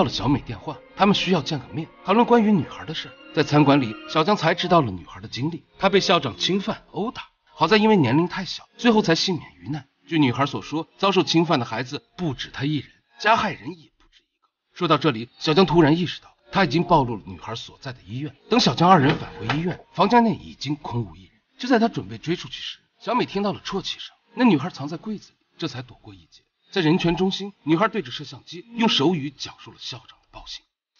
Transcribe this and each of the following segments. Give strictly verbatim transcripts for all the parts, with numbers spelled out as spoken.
了小美电话，他们需要见个面，讨论关于女孩的事。在餐馆里，小江才知道了女孩的经历，她被校长侵犯殴打，好在因为年龄太小，最后才幸免于难。据女孩所说，遭受侵犯的孩子不止她一人，加害人也不止一个。说到这里，小江突然意识到，他已经暴露了女孩所在的医院。等小江二人返回医院，房间内已经空无一人。就在他准备追出去时，小美听到了啜泣声，那女孩藏在柜子里，这才躲过一劫。在人权中心，女孩对着摄像机用手语讲述了校长的暴行。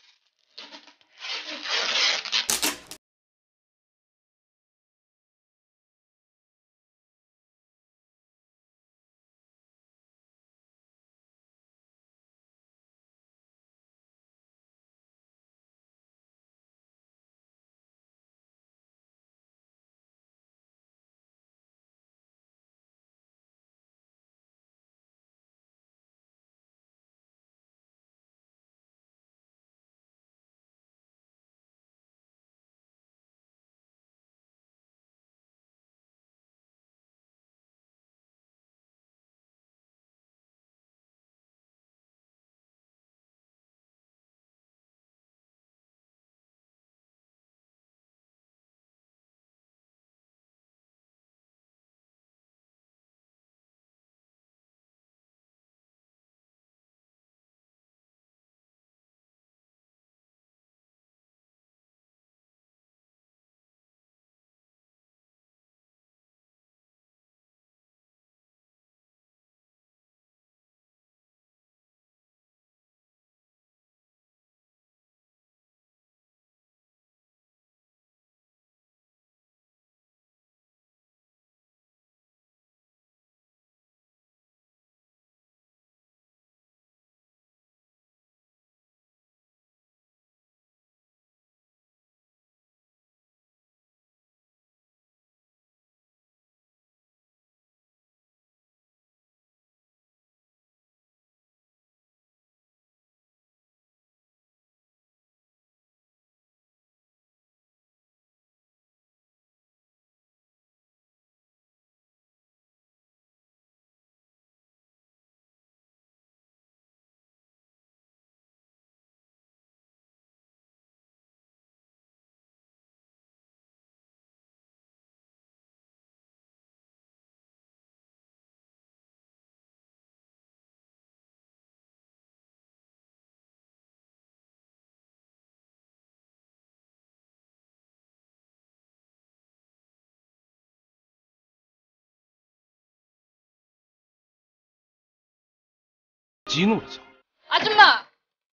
激怒了小美。 아줌마!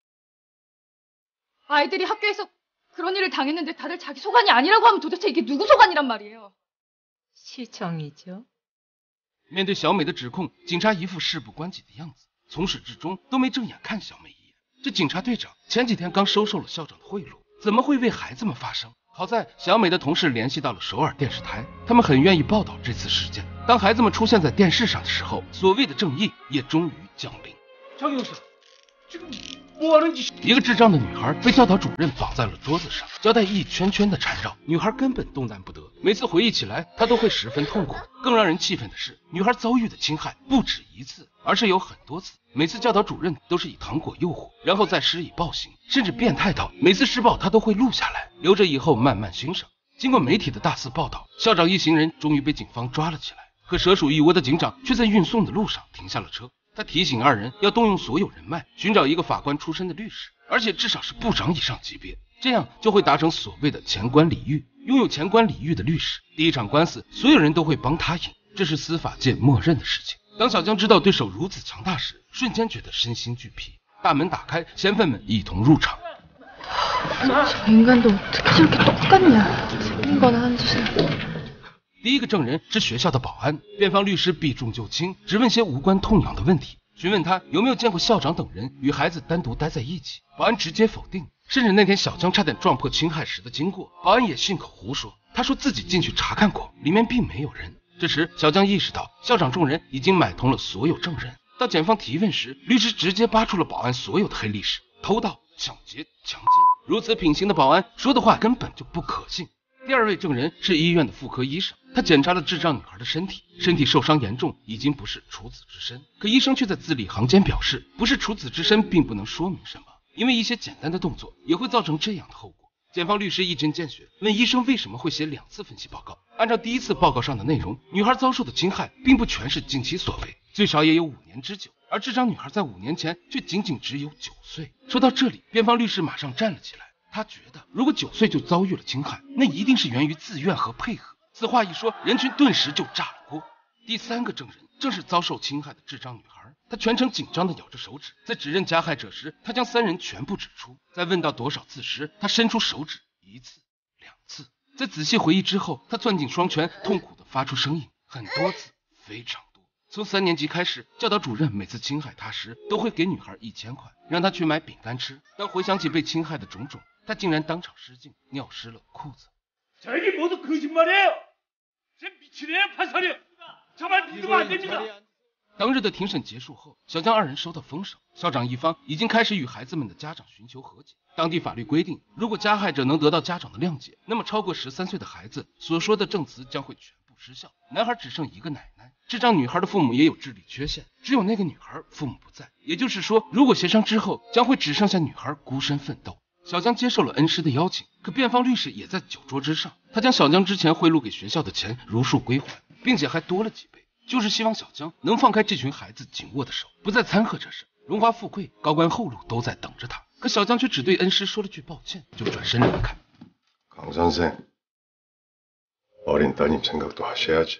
아이들이 학교에서 그런 일을 당했는데 다들 자기 소관이 아니라고 하면 도대체 이게 누구 소관이란 말이에요? 시청이죠. 面对小美的指控，警察一副事不关己的样子，从始至终都没正眼看小美一眼。这警察队长前几天刚收受了校长的贿赂，怎么会为孩子们发声？好在小美的同事联系到了首尔电视台，他们很愿意报道这次事件。当孩子们出现在电视上的时候，所谓的正义也终于降临。 张勇士，这个一个智障的女孩被教导主任绑在了桌子上，胶带一圈圈的缠绕，女孩根本动弹不得。每次回忆起来，她都会十分痛苦。更让人气愤的是，女孩遭遇的侵害不止一次，而是有很多次。每次教导主任都是以糖果诱惑，然后再施以暴行，甚至变态到每次施暴她都会录下来，留着以后慢慢欣赏。经过媒体的大肆报道，校长一行人终于被警方抓了起来。可蛇鼠一窝的警长却在运送的路上停下了车。 他提醒二人要动用所有人脉，寻找一个法官出身的律师，而且至少是部长以上级别，这样就会达成所谓的前官礼遇。拥有前官礼遇的律师，第一场官司所有人都会帮他赢，这是司法界默认的事情。当小江知道对手如此强大时，瞬间觉得身心俱疲。大门打开，嫌犯们一同入场。 저 인간도 어떻게 저렇게 똑같냐? 생긴 거나 한 짓을. 第一个证人是学校的保安，辩方律师避重就轻，只问些无关痛痒的问题，询问他有没有见过校长等人与孩子单独待在一起。保安直接否定，甚至那天小江差点撞破侵害时的经过，保安也信口胡说。他说自己进去查看过，里面并没有人。这时小江意识到校长众人已经买通了所有证人。当检方提问时，律师直接扒出了保安所有的黑历史：偷盗、抢劫、强奸。如此品行的保安说的话根本就不可信。第二位证人是医院的妇科医生，他检查了智障女孩的身体，身体受伤严重，已经不是处子之身。可医生却在字里行间表示，不是处子之身并不能说明什么。 因为一些简单的动作也会造成这样的后果。检方律师一针见血，问医生为什么会写两次分析报告。按照第一次报告上的内容，女孩遭受的侵害并不全是经其所为，最少也有五年之久，而这张女孩在五年前却仅仅只有九岁。说到这里，辩方律师马上站了起来，他觉得如果九岁就遭遇了侵害，那一定是源于自愿和配合。此话一说，人群顿时就炸了锅。第三个证人正是遭受侵害的智障女孩，她全程紧张地咬着手指，在指认加害者时，她将三人全部指出。在问到多少次时，她伸出手指一次、两次。在仔细回忆之后，她攥紧双拳，痛苦地发出声音，很多次，非常多。从三年级开始，教导主任每次侵害她时，都会给女孩一千块，让她去买饼干吃。当回想起被侵害的种种，她竟然当场失禁，尿湿了裤子。 저게 모두 거짓말이에요. 제 미친애야 판사님. 정말 믿으면 안 됩니다. 当日的庭审结束后，小江二人收到封赏，校长一方已经开始与孩子们的家长寻求和解。当地法律规定，如果加害者能得到家长的谅解，那么超过十三岁的孩子所说的证词将会全部失效。男孩只剩一个奶奶，智障女孩的父母也有智力缺陷，只有那个女孩父母不在，也就是说，如果协商之后，将会只剩下女孩孤身奋斗。 小江接受了恩师的邀请，可辩方律师也在酒桌之上，他将小江之前贿赂给学校的钱如数归还，并且还多了几倍，就是希望小江能放开这群孩子紧握的手，不再掺和这事。荣华富贵、高官厚禄都在等着他，可小江却只对恩师说了句抱歉，就转身离开。 강 선생, 어린 따님 생각도 하셔야지.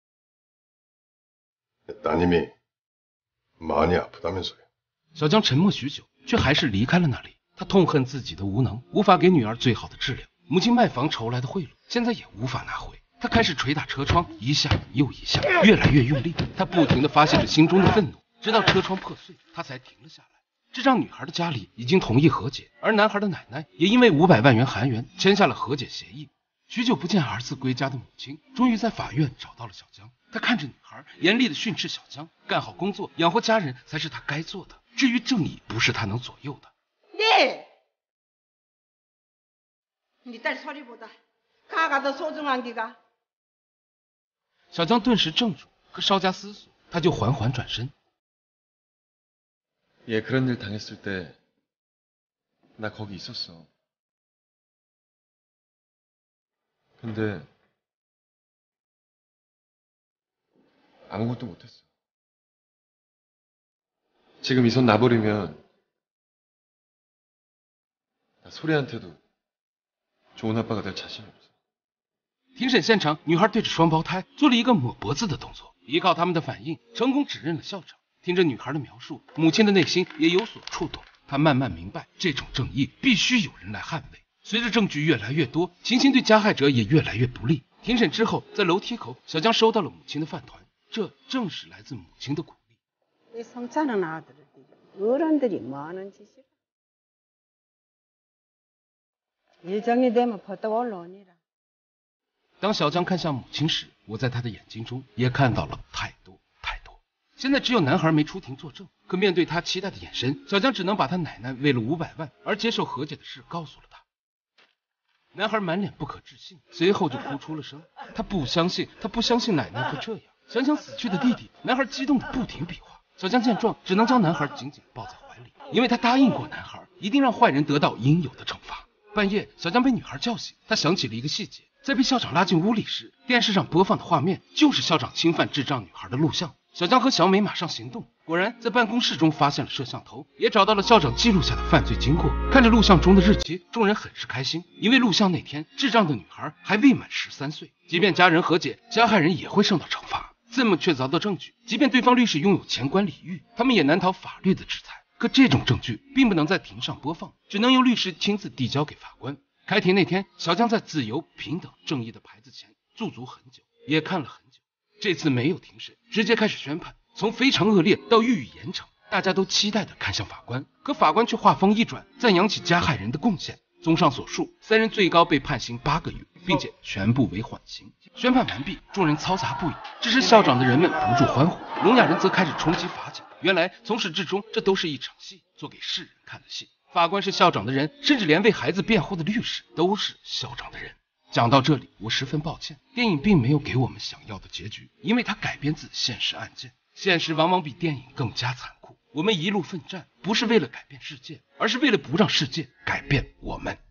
따님이 많이 아프다면서요. 小江沉默许久，却还是离开了那里。 他痛恨自己的无能，无法给女儿最好的治疗。母亲卖房筹来的贿赂，现在也无法拿回。他开始捶打车窗，一下又一下，越来越用力。他不停地发泄着心中的愤怒，直到车窗破碎，他才停了下来。这让女孩的家里已经同意和解，而男孩的奶奶也因为五百万元韩元签下了和解协议。许久不见儿子归家的母亲，终于在法院找到了小江。他看着女孩，严厉地训斥小江：干好工作，养活家人才是他该做的。至于正义，不是他能左右的。 네! 네 딸 소리보다 가가 더 소중한 기가. 小江顿时怔住，可稍加思索，他就缓缓转身。 얘 그런 일 당했을 때 나 거기 있었어. 근데 아무것도 못했어. 지금 이 손 놔버리면 나 소리한테도 좋은 아빠가 될 자신이 없어. 庭审现场，女孩对着双胞胎做了一个抹脖子的动作，依靠他们的反应，成功指认了校长。听着女孩的描述，母亲的内心也有所触动。她慢慢明白，这种正义必须有人来捍卫。随着证据越来越多，情形对加害者也越来越不利。庭审之后，在楼梯口，小江收到了母亲的饭团，这正是来自母亲的鼓励。 이 성찬은 아들을 어른들이 뭐하는 짓이라. 일정이 되면 퍼뜩 올라오니라. 当小江看向母亲时，我在他的眼睛中也看到了太多太多。现在只有男孩没出庭作证，可面对他期待的眼神，小江只能把他奶奶为了五百万而接受和解的事告诉了他。男孩满脸不可置信，随后就哭出了声。他不相信，他不相信奶奶会这样。想想死去的弟弟，男孩激动的不停比划。小江见状，只能将男孩紧紧抱在怀里，因为他答应过男孩，一定让坏人得到应有的惩罚。半夜，小江被女孩叫醒，他想起了一个细节。 在被校长拉进屋里时，电视上播放的画面就是校长侵犯智障女孩的录像。小江和小美马上行动，果然在办公室中发现了摄像头，也找到了校长记录下的犯罪经过。看着录像中的日期，众人很是开心，因为录像那天智障的女孩还未满十三岁。即便家人和解，加害人也会受到惩罚。这么确凿的证据，即便对方律师拥有钱官礼遇，他们也难逃法律的制裁。可这种证据并不能在庭上播放，只能由律师亲自递交给法官。 开庭那天，小江在自由、平等、正义的牌子前驻足很久，也看了很久。这次没有庭审，直接开始宣判，从非常恶劣到予以严惩，大家都期待地看向法官。可法官却话锋一转，赞扬起加害人的贡献。综上所述，三人最高被判刑八个月，并且全部为缓刑。宣判完毕，众人嘈杂不已。支持校长的人们不住欢呼，聋哑人则开始冲击法警。原来从始至终，这都是一场戏，做给世人看的戏。 法官是校长的人，甚至连为孩子辩护的律师都是校长的人。讲到这里，我十分抱歉，电影并没有给我们想要的结局，因为它改编自现实案件，现实往往比电影更加残酷。 我们一路奋战，不是为了改变世界，而是为了不让世界改变我们。